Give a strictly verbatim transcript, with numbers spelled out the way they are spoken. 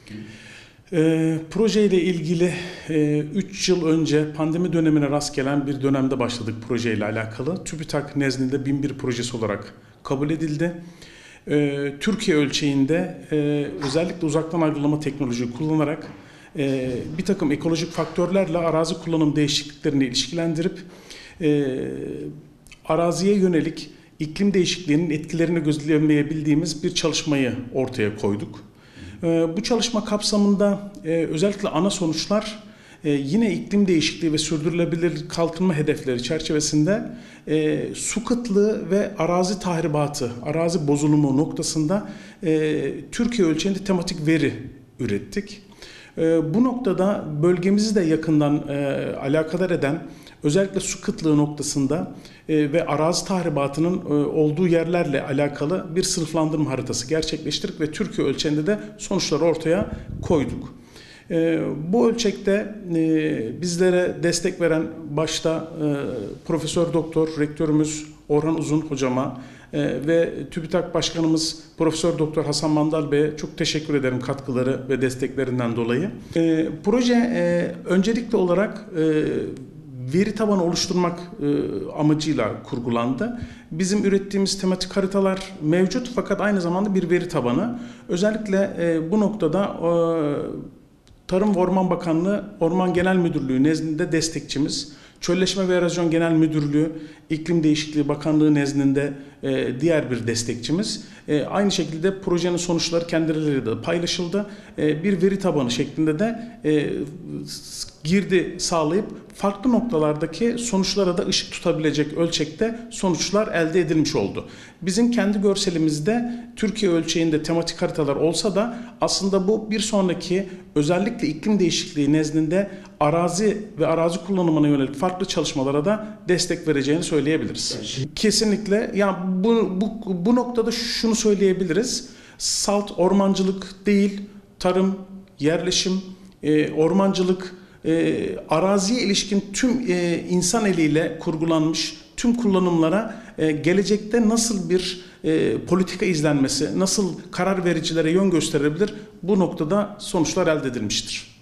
E, projeyle ilgili üç yıl önce pandemi dönemine rast gelen bir dönemde başladık projeyle alakalı. TÜBİTAK nezdinde bin bir projesi olarak kabul edildi. E, Türkiye ölçeğinde e, özellikle uzaktan algılama teknolojisi kullanarak e, bir takım ekolojik faktörlerle arazi kullanım değişikliklerini ilişkilendirip e, araziye yönelik iklim değişikliğinin etkilerini gözlemleyebildiğimiz bir çalışmayı ortaya koyduk. Bu çalışma kapsamında özellikle ana sonuçlar yine iklim değişikliği ve sürdürülebilir kalkınma hedefleri çerçevesinde su kıtlığı ve arazi tahribatı, arazi bozulumu noktasında Türkiye ölçeğinde tematik veri ürettik. Bu noktada bölgemizi de yakından alakadar eden özellikle su kıtlığı noktasında ve arazi tahribatının olduğu yerlerle alakalı bir sınıflandırma haritası gerçekleştirdik ve Türkiye ölçeğinde de sonuçları ortaya koyduk. Bu ölçekte bizlere destek veren başta Profesör Doktor Rektörümüz Orhan Uzun hocama ve TÜBİTAK Başkanımız Profesör Doktor Hasan Mandal Bey'e çok teşekkür ederim katkıları ve desteklerinden dolayı. Proje öncelikli olarak veri tabanı oluşturmak e, amacıyla kurgulandı. Bizim ürettiğimiz tematik haritalar mevcut fakat aynı zamanda bir veri tabanı. Özellikle e, bu noktada e, Tarım ve Orman Bakanlığı Orman Genel Müdürlüğü nezdinde destekçimiz, Çölleşme ve Erozyon Genel Müdürlüğü, İklim Değişikliği Bakanlığı nezdinde e, diğer bir destekçimiz. E, aynı şekilde projenin sonuçları kendileriyle de paylaşıldı. E, bir veri tabanı şeklinde de e, girdi sağlayıp farklı noktalardaki sonuçlara da ışık tutabilecek ölçekte sonuçlar elde edilmiş oldu. Bizim kendi görselimizde Türkiye ölçeğinde tematik haritalar olsa da aslında bu bir sonraki özellikle iklim değişikliği nezdinde arazi ve arazi kullanımına yönelik farklı çalışmalara da destek vereceğini söyleyebiliriz. Kesinlikle. Yani bu, bu, bu noktada şunu söyleyebiliriz. Salt ormancılık değil, tarım, yerleşim, e, ormancılık, e, araziye ilişkin tüm e, insan eliyle kurgulanmış tüm kullanımlara e, gelecekte nasıl bir e, politika izlenmesi, nasıl karar vericilere yön gösterebilir, bu noktada sonuçlar elde edilmiştir.